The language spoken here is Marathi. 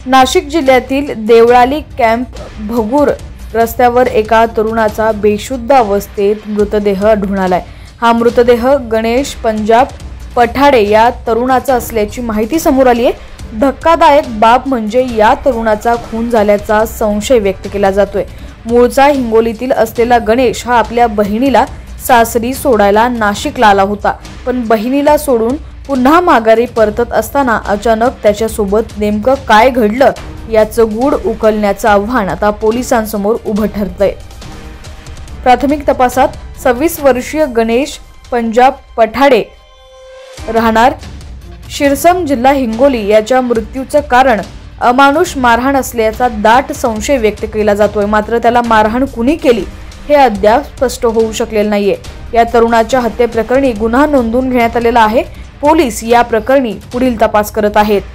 नाशिक जिल्ह्यातील देवळाली कॅम्प भगूर रस्त्यावर एका तरुणाचा बेशुद्ध अवस्थेत मृतदेह आढळून आलाय। हा मृतदेह गणेश पंजाब पठाडे या तरुणाचा असल्याची माहिती समोर आली आहे। धक्कादायक बाब म्हणजे या तरुणाचा खून झाल्याचा संशय व्यक्त केला जातोय। मूळचा हिंगोलीतील असलेला गणेश हा आपल्या बहिणीला सासरी सोडायला नाशिकला आला होता, पण बहिणीला सोडून पुन्हा माघारी परतत असताना अचानक त्याच्यासोबत नेमकं काय घडलं याचं गूढ उकलण्याचं आव्हान आता पोलिसांसमोर उभं ठरतंय। प्राथमिक तपासात 26 वर्षीय गणेश पंजाब पठाडे राहणार शिरसम जिल्हा हिंगोली याच्या मृत्यूचं कारण अमानुष मारहाण असल्याचा दाट संशय व्यक्त केला जातोय। मात्र त्याला मारहाण कुणी केली हे अद्याप स्पष्ट होऊ शकलेलं नाहीये। या तरुणाच्या हत्येप्रकरणी गुन्हा नोंदवून घेण्यात आलेला आहे। पोलीस या प्रकरणी पुढील तपास करत आहेत।